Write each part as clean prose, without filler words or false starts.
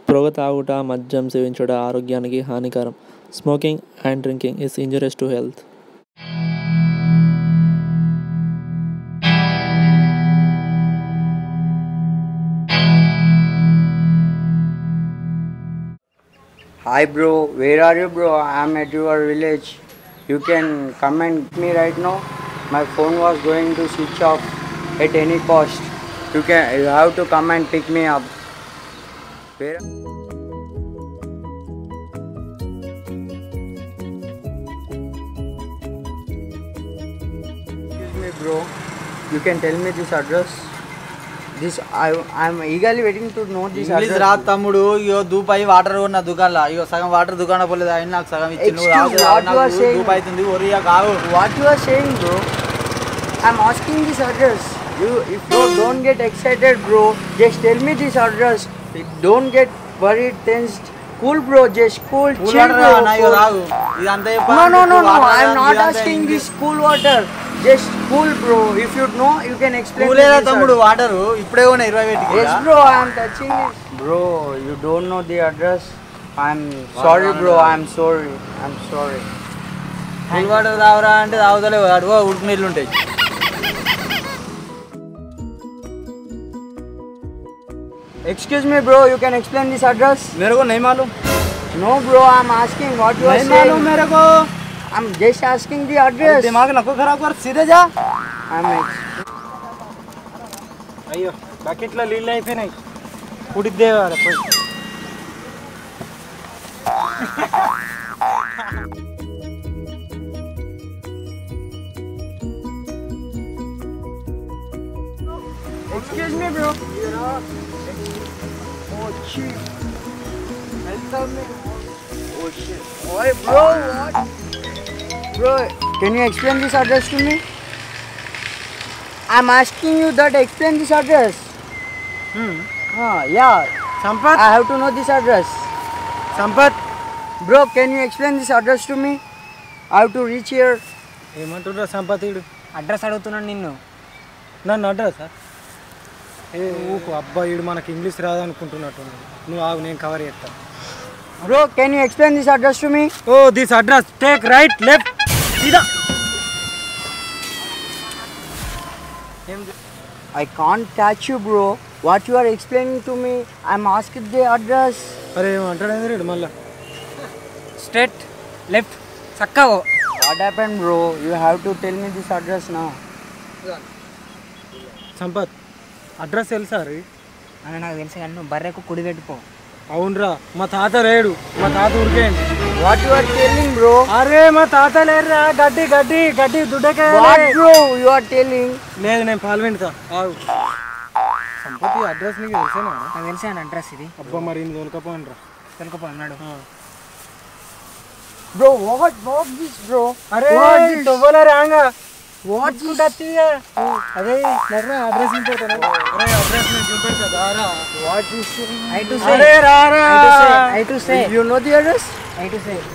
పొగ తాగుట, మద్యం సేవించుట ఆరోగ్యానికి హానికరం. Smoking and drinking is injurious to health. Hi bro, where are you bro? I'm at your village. You can come and get me right now. My phone was going to switch off at any cost. You have to come and pick me up. Where? Excuse me bro, you can tell me this address. I'm eagerly waiting to know this English address. రాదు తమ్ముడు. ఇగో దూపాయి water ఉన్న దుకాణంలో ఇగో సగం water దుకాణం పోలేదు. ఆయన నాకు సగం ఇచ్చి నువ్వు Excuse what you are saying? దూపాయి అవుతుంది ఒరియా కావు. What you are saying bro? I'm asking this address. If you don't get excited bro, just tell me this address. Don't get worried, tensed. Cool bro, just cool, chill bro. ఇగో తాగు ఇదంతా No, I'm not asking this cool water. Just cool bro. If you know, you can explain. కూలేదా తమ్ముడు water ఇప్పుడే ఉన్న 20 పెట్టి. Yes bro, I'm touching it. Bro, you don't know the address. I'm sorry bro, I'm sorry. Cool water తాగురా అంటే తాగుతలేవు. అడుగో ఉడుకు నీళ్ళు ఉంటాయి. Excuse me bro, you can explain this address? मेरे को नहीं मालूम. No bro, I'm asking what you are नहीं saying. मालूम मेरे को. I'm just asking the address. दिमाग नको खराब कर, सीधे जा. అయ్యో బకెట్లో నీళ్ళు అయిపోయినాయి. కుడిద్దే పోయి. Excuse me bro. Oh shit. Help me. Oh shit. Oi bro, what? Bro, can you explain this address to me? I'm asking you that explain this address. Yeah. Sampath I have to know this address. Sampath Bro, can you explain this address to me? I have to reach here. ఏమంటున్నా సంపతీడు address అడుగుతున్నాను నిన్ను. నన్ను address ఏ ఊకు అబ్బా ఈడు మనకి English రాదనుకుంటున్నట్టు. నువ్వు ఆగు నేను కవర్ చేస్తాను. Bro, can you explain this address to me? Oh this address take right left సీదా. I can't catch you bro. What you are explaining to me? I'm asking the address. అరే ఏమంటాడు రేడు మళ్ళా. Straight left. Sakkago. What happened bro? You have to tell me this address now. Sampath address తెలుసా రీ? అన్న నాకు తెలుసు కానీ నువ్వు బర్రెకు కుడి పెట్టుకో. అవునరా మా తాత రేడు. మా తాత ఉరికేయండి. What you are telling bro? అరే మా తాత లేరురా. గడ్డి గడ్డి గడ్డి దుడ్డకే. What bro you are telling? లేదు నేను పాలు వింటా. ఆగు సంపత్ అడ్రస్ నీకు తెలుసేనా? నాకు తెలుసు అన్న అడ్రస్ ఇది. అబ్బా మరి ఇది తోలుకపోండి రా. తెలుసుకో అన్నాడు. Bro, what this bro? అరే తొవ్వల రాంగా What అదే నగరా అడ్రస్ ఇంపోతాను. అరే అడ్రస్ నేను చూపెడతా దారా. What you say? I to say. అరే రారా. I to say. You know the address? I to say.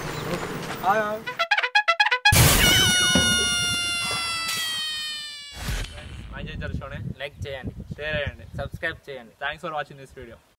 Like చేయండి, షేర్ చేయండి, సబ్స్క్రైబ్ చేయండి. Thanks for watching this video.